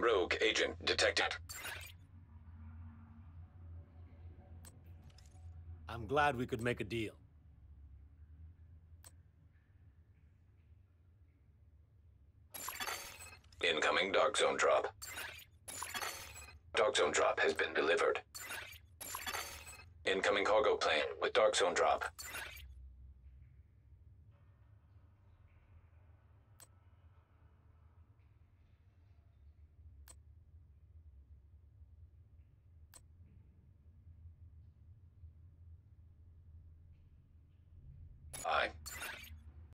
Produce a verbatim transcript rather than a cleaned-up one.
Rogue agent detected. I'm glad we could make a deal. Incoming Dark Zone drop. Dark Zone drop has been delivered. Incoming cargo plane with Dark Zone drop. Aye.